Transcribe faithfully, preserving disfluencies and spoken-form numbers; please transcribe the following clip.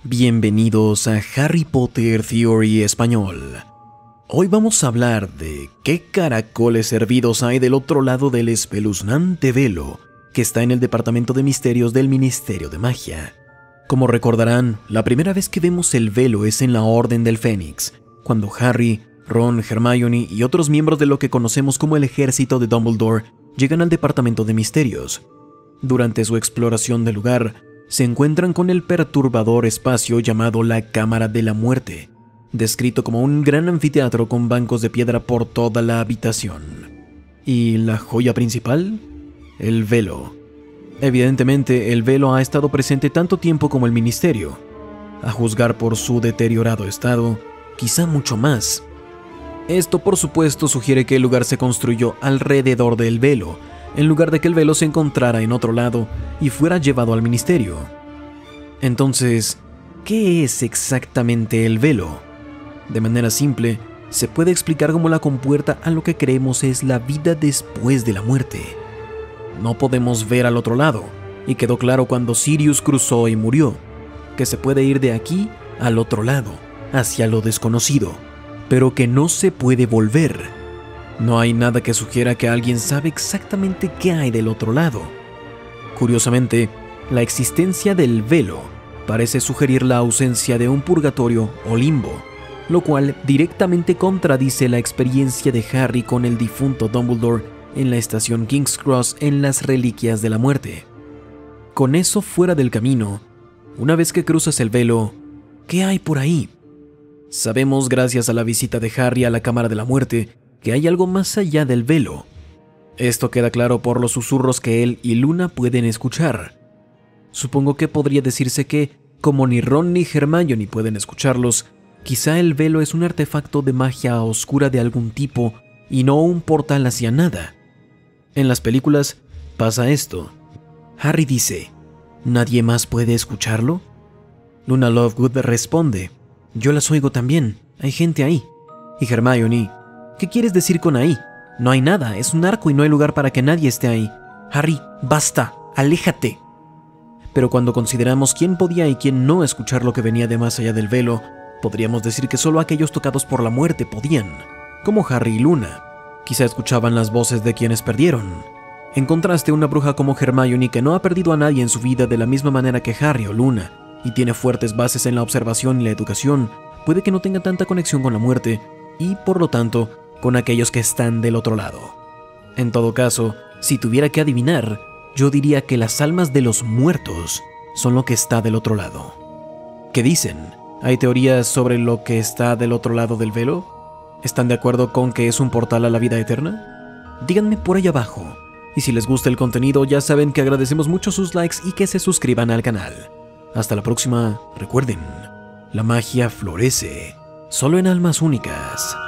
Bienvenidos a Harry Potter Theory Español. Hoy vamos a hablar de qué caracoles hervidos hay del otro lado del espeluznante velo que está en el Departamento de Misterios del Ministerio de Magia. Como recordarán, la primera vez que vemos el velo es en la Orden del Fénix, cuando Harry, Ron, Hermione y otros miembros de lo que conocemos como el ejército de Dumbledore llegan al Departamento de Misterios. Durante su exploración del lugar, se encuentran con el perturbador espacio llamado la Cámara de la Muerte, descrito como un gran anfiteatro con bancos de piedra por toda la habitación. ¿Y la joya principal? El velo. Evidentemente, el velo ha estado presente tanto tiempo como el ministerio. A juzgar por su deteriorado estado, quizá mucho más. Esto, por supuesto, sugiere que el lugar se construyó alrededor del velo, en lugar de que el velo se encontrara en otro lado y fuera llevado al ministerio. Entonces, ¿qué es exactamente el velo? De manera simple, se puede explicar como la compuerta a lo que creemos es la vida después de la muerte. No podemos ver al otro lado, y quedó claro cuando Sirius cruzó y murió, que se puede ir de aquí al otro lado, hacia lo desconocido, pero que no se puede volver. No hay nada que sugiera que alguien sabe exactamente qué hay del otro lado. Curiosamente, la existencia del velo parece sugerir la ausencia de un purgatorio o limbo, lo cual directamente contradice la experiencia de Harry con el difunto Dumbledore en la estación King's Cross en las Reliquias de la Muerte. Con eso fuera del camino, una vez que cruzas el velo, ¿qué hay por ahí? Sabemos, gracias a la visita de Harry a la Cámara de la Muerte, que hay algo más allá del velo. Esto queda claro por los susurros que él y Luna pueden escuchar. Supongo que podría decirse que, como ni Ron ni Hermione pueden escucharlos, quizá el velo es un artefacto de magia oscura de algún tipo y no un portal hacia nada. En las películas pasa esto. Harry dice, ¿nadie más puede escucharlo? Luna Lovegood responde, yo las oigo también, hay gente ahí. Y Hermione, ¿qué quieres decir con ahí? No hay nada, es un arco y no hay lugar para que nadie esté ahí. Harry, basta, aléjate. Pero cuando consideramos quién podía y quién no escuchar lo que venía de más allá del velo, podríamos decir que solo aquellos tocados por la muerte podían, como Harry y Luna. Quizá escuchaban las voces de quienes perdieron. En contraste, una bruja como Hermione, que no ha perdido a nadie en su vida de la misma manera que Harry o Luna, y tiene fuertes bases en la observación y la educación, puede que no tenga tanta conexión con la muerte, y por lo tanto, con aquellos que están del otro lado. En todo caso, si tuviera que adivinar, yo diría que las almas de los muertos son lo que está del otro lado. ¿Qué dicen? ¿Hay teorías sobre lo que está del otro lado del velo? ¿Están de acuerdo con que es un portal a la vida eterna? Díganme por ahí abajo. Y si les gusta el contenido, ya saben que agradecemos mucho sus likes y que se suscriban al canal. Hasta la próxima, recuerden, la magia florece solo en almas únicas.